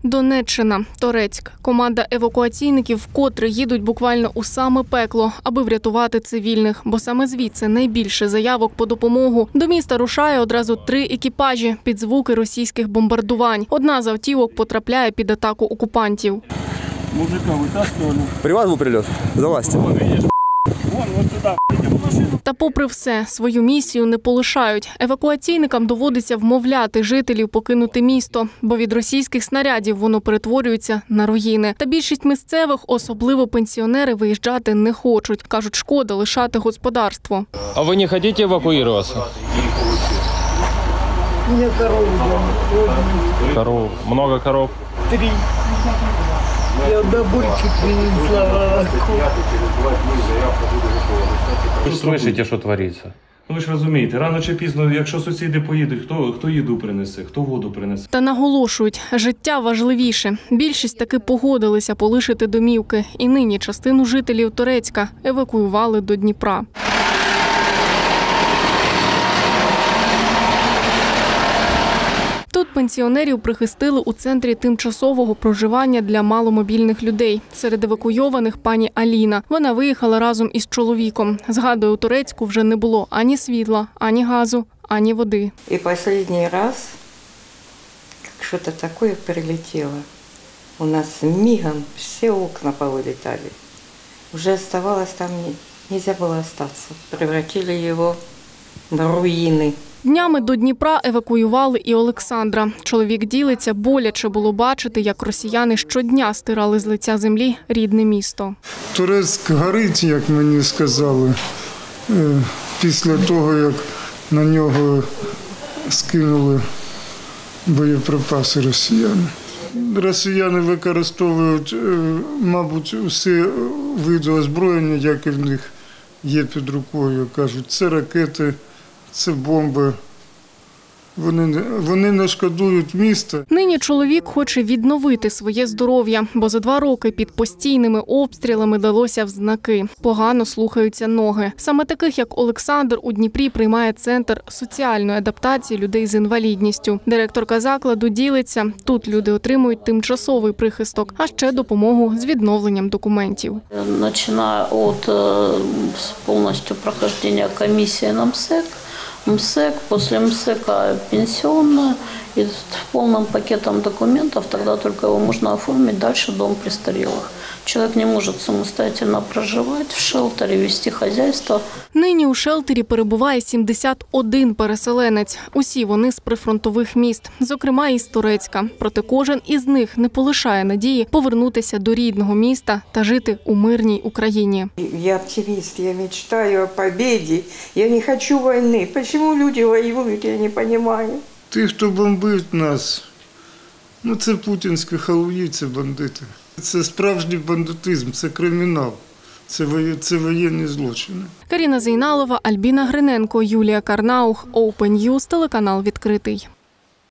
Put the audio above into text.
Донеччина, Торецьк. Команда евакуаційників вкотре їдуть буквально у саме пекло, аби врятувати цивільних. Бо саме звідси найбільше заявок по допомогу. До міста рушає одразу 3 екіпажі під звуки російських бомбардувань. Одна з автівок потрапляє під атаку окупантів. Мужика вытаскивали. При вас был прилет? Залазьте. Вон, вот сюда. Та попри все, свою місію не полишають. Евакуаційникам доводиться вмовляти жителів покинути місто, бо від російських снарядів воно перетворюється на руїни. Та більшість місцевих, особливо пенсіонери, виїжджати не хочуть. Кажуть, шкода лишати господарство. А ви не хочете евакуюватися? Мне корову Коров. Много коров? 3. Я бабульки принесла молоко. Ви ж слышите, що твориться? Ну ви ж розумієте, рано чи пізно, якщо сусіди поїдуть, хто їду принесе, хто воду принесе? Та наголошують, життя важливіше. Більшість таки погодилися полишити домівки. І нині частину жителів Торецька евакуювали до Дніпра. Тут пенсіонерів прихистили у центрі тимчасового проживання для маломобільних людей. Серед евакуйованих пані Аліна. Вона виїхала разом із чоловіком. Згадує, у Торецьку вже не було ані світла, ані газу, ані води. И последний раз что-то такое прилетело. У нас мигом все окна повылетали. Уже оставалось там, нельзя было остаться. Превратили его в руины. Днями до Дніпра евакуювали і Олександра. Чоловік ділиться, боляче було бачити, як росіяни щодня стирали з лиця землі рідне місто. Торецьк горить, як мені сказали, після того, як на нього скинули боєприпаси росіяни. Росіяни використовують, мабуть, усі види озброєння, які в них є під рукою. Кажуть, це ракети, це бомби. Вони не шкодують міста. Нині чоловік хоче відновити своє здоров'я, бо за 2 роки під постійними обстрілами далося в знаки. Погано слухаються ноги. Саме таких, як Олександр, у Дніпрі приймає центр соціальної адаптації людей з інвалідністю. Директорка закладу ділиться, тут люди отримують тимчасовий прихисток, а ще допомогу з відновленням документів. Начиная от повністю проходження комісії на МСЭК, после МСЭКа пенсионная, и с полным пакетом документов тогда только его можно оформить, дальше дом престарелых. Человек не может самостоятельно проживать в шелтере, вести хозяйство. Нині у шелтері перебуває 71 переселенець. Усі вони з прифронтових міст, зокрема із Торецька. Проте кожен із них не полишає надії повернутися до рідного міста та жити у мирній Україні. Я оптимист, я мечтаю о победе. Я не хочу войны. Почему люди воюют, я не понимаю. Ті, хто бомбить нас, це путінські халуї, це бандити. Це справжній бандитизм, це кримінал, це воєнні злочини. Каріна Зейналова, Альбіна Гриненко, Юлія Карнаух, Open News, телеканал «Відкритий».